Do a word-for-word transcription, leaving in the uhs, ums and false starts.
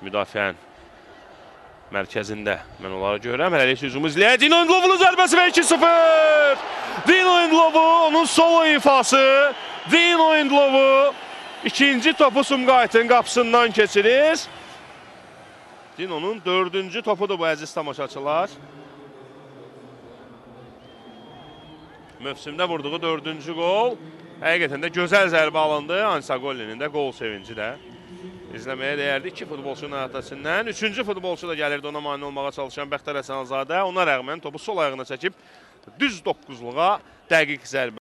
müdafiənin mərkəzində mən onları görürəm. Hələlik hücumu izləyək. Dino Endlov'un zərbəsi və iki sıfır. Dino Endlov'u, onun solo ifası. Dino Endlov'u ikinci topu Sumqayıtın qapısından keçirir. Dino'nun dördüncü topudur bu əziz tamaşaçılar. Mövsümdə vurduğu dördüncü gol. Həqiqətən də gözəl zərbə alındı. Ansagollinin də gol sevinci də izləməyə dəyərdi. İki futbolçunun həyatəsindən. Üçüncü futbolçu da gəlirdi ona mane olmağa çalışan Bəxtər Həsənzadə. Ona rəğmən topu sol ayağına çəkib düz doqquzluğa dəqiq zərbə.